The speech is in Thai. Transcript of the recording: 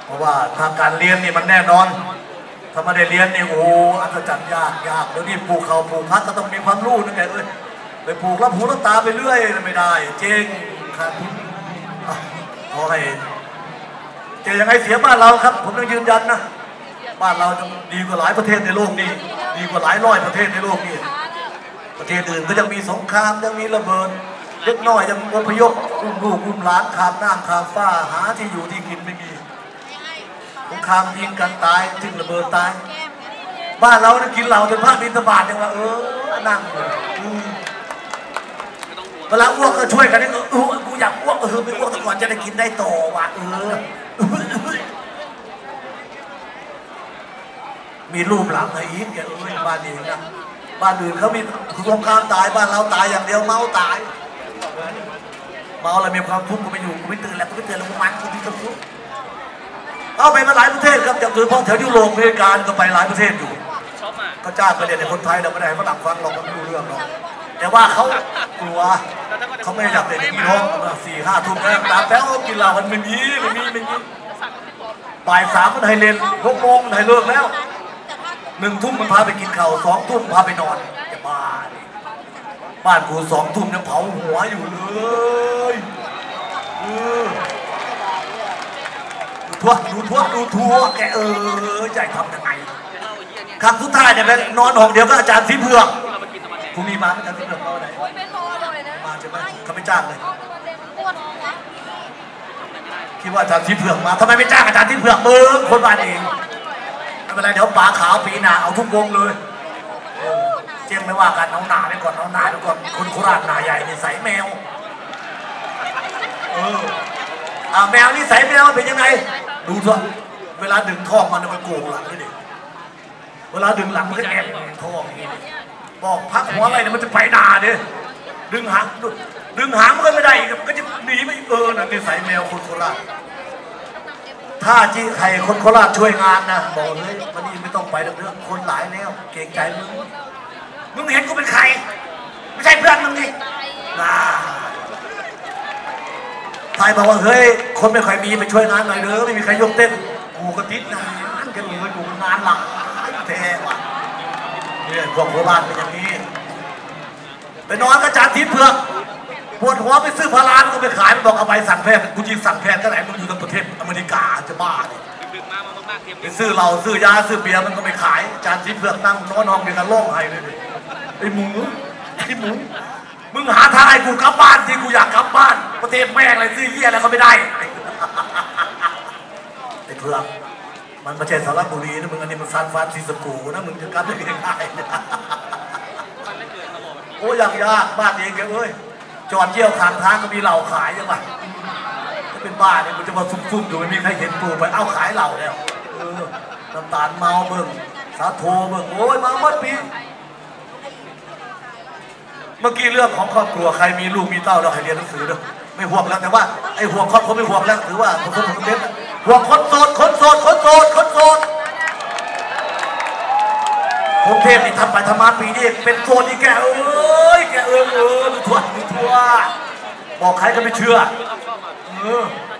เพราะว่าทางการเรียนนี่มันแน่นอนถ้าไม่ได้เรียนนี่โอ้อัศจรรย์ยากเดี๋ยวนี้ปลูกเขาปลูกพักก็ต้องมีความรู้นะแกไปปลูกรับหูรับตาไปเรื่อยไม่ได้เจ๊งครับขอให้จะยังไงเสียบ้านเราครับผมยังยืนยันนะบ้านเราจะดีกว่าหลายประเทศในโลกนี้ดีกว่าหลายร้อยประเทศในโลกนี้ประเทศอื่นก็ยังมีสงครามยังมีระเบิดเล็กน้อยยังอพยพอุ้มลูกอุ้มหลานขาดน้ำขาดฟ้าหาที่อยู่ที่กินไม่มีสงครามยิงกันตายทิ้งระเบิดตายบ้านเราเนี่ยกินเหล้าจนพระบิณฑบาตยังว่านั่งเวลาอ้วกก็ช่วยกันนี่กูอยากอ้วกไม่อ้วกแต่ก่อนจะได้กินได้ต่อว่ะมีรูปหลังไอ้อีกแกบ้านนี้นะบ้านอื่นเขามีสงครามตายบ้านเราตายอย่างเดียวเมาตายเมาอะไรมีความทุกข์กูไม่อยู่กูไม่ตื่นแล้วกูไม่ตื่นแล้วกูมันกูมีความทุกข์เอาไปมาหลายประเทศครับอย่างโดยเฉพาะแถวยุโรปอเมริกาก็ไปหลายประเทศอยู่ก็จ้างไปเรียนในคนไทยเราไม่ได้ฝรั่งฟังเราก็ไม่รู้เรื่องหรอกแต่ว่าเขากลัวเขาไม่อยากเด็กพี่น้อง4-5 ทุ่มแล้วตาแป๊วกินเหล้ามันไม่มีบ่าย 3มันให้เรียน6 โมงมันให้เลิกแล้ว1 ทุ่มมันพาไปกินข้าว2 ทุ่มพาไปนอนจะบ้านกู2 ทุ่มยังเผาหัวอยู่เลยดูทั่วแกใจทำยังไงครั้งสุดท้ายเนี่ยไปนอนห้องเดียวก็อาจารย์สีเผือกพรุ่งนี้มาอาจารย์สีเผือกมาไหนมาใช่ไหมเขาไม่จ้างเลยคิดว่าอาจารย์สีเผือกมาทำไมไม่จ้างอาจารย์สีเผือกคนบ้านเองไม่เป็นไรเดี๋ยวป๋าขาวปีหน้าเอาทุกวงเลยเจ๊งไม่ว่ากันเอาหนาไปก่อนคนโคราชหนาใหญ่นี่ใส่แมวแมวนี่ใส่แมวเป็นยังไงดูเถอะเวลาดึงท้องมันโกงหลังเลยดิเวลาดึงหลังมันก็แอบท้องอย่างนี้บอกพักหัวอะไรเนี่ยมันจะไปนาดิดึงหางมันก็ไม่ได้ก็จะหนีไม่น่ะนี่ใส่แมวคนโคราชถ้าที่ใครคนโคราชช่วยงานนะบอกเลยวันนี้ไม่ต้องไปเรื่องคนหลายแล้วเกรงใจมึงเห็นกูเป็นใครไม่ใช่เพื่อนมึงนี่ไทยบอกว่าเฮ้ยคนไม่ค่อยมีไปช่วยงานหน่อยเด้อไม่มีใครยกเต้นกูก็ติดงานกันเลยกูงานหลักแท้ว่ะเนี่ยพวกโคราชเป็นอย่างนี้ไปนอนกระจาดทิพย์เผือกปวดหัวไปซื้อพาราก็ไปขายมันบอกเอาไปสั่งแพทย์กูยิงสั่งแพทย์ก็ไหนมึงอยู่ในประเทศอเมริกาจะบ้าเลยไปซื้อเหล้าซื้อยาซื้อเบียร์มันก็ไปขายจานทิพย์เผือกนั่งนอนห้องเดียวกันโล่งไห้เลยไอ้หมูมึงหาทางให้กูกลับบ้านที่กูอยากกลับบ้านประเทศแม่งอะไรซื้อเหี้ยอะไรก็ไม่ได้ไอ้เผือกมันไม่ใช่สระบุรีนะมึงอันนี้มันซานฟรานซิสโกนะมึงจะกลับได้ยังไงโอ้ยากบ้านเองแกจอดเยี่ยวข้างทางก็มีเหล้าขายยังไงถ้าเป็นบ้านเนี่ยมันจะมาซุ่มๆอยู่ไม่มีใครเห็นปูไปเอาขายเหล้าแล้วน้ำตาลเมาเบิ่งสาโทเบิ่งโอ้ยมาหมดปีเมื่อกี้เรื่องของครอบครัวใครมีลูกมีเต้าเราให้เรียนหนังสือเด้อไม่ห่วงแล้วแต่ว่าไอ้ห่วงครอบครัวไม่ห่วงแล้วถือว่าผมเด็ดห่วงคนโสดกรุงเทพนี่ทำไปทำมาปีนี้เป็นโซนนี่แกดูทั่วบอกใครก็ไม่เชื่อ